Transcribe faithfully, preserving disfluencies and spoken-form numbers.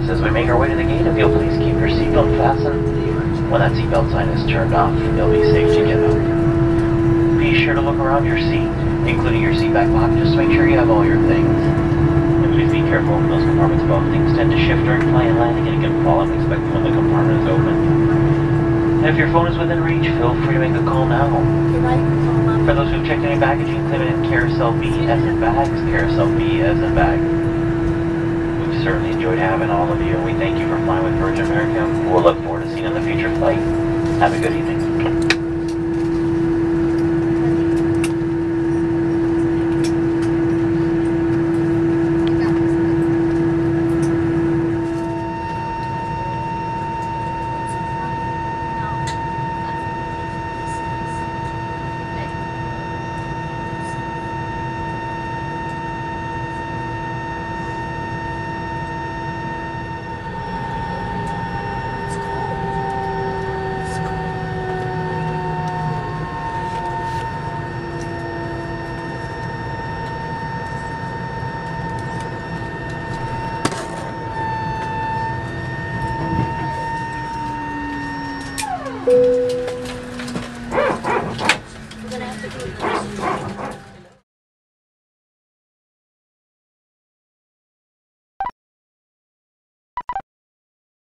As we make our way to the gate, if you'll please keep your seatbelt fastened. When that seatbelt sign is turned off, you'll be safe to get out. Be sure to look around your seat, including your seat back pocket, just to make sure you have all your things. And please be careful in those compartments above. Things tend to shift during flight and landing, and it can fall unexpectedly when the compartment is open. And if your phone is within reach, feel free to make a call now. For those who've checked any baggage, you can claim it in Carousel B as in bags, Carousel B as in bag. We've certainly enjoyed having all of you, and we thank you for flying with Virgin America. We'll look forward to seeing you on the future flight. Have a good evening. We're gonna have to do it.